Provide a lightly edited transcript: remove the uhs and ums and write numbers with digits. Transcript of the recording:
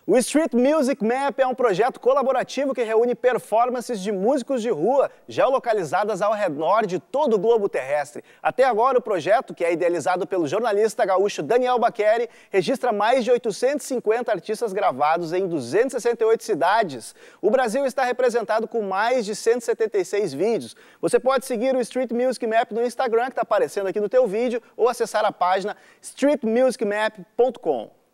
O Street Music Map é um projeto colaborativo que reúne performances de músicos de rua geolocalizadas ao redor de todo o globo terrestre. Até agora, o projeto, que é idealizado pelo jornalista gaúcho Daniel Baqueri, registra mais de 850 artistas gravados em 268 cidades. O Brasil está representado com mais de 176 vídeos. Você pode seguir o Street Music Map no Instagram, que está aparecendo aqui no teu vídeo, ou acessar a página streetmusicmap.com.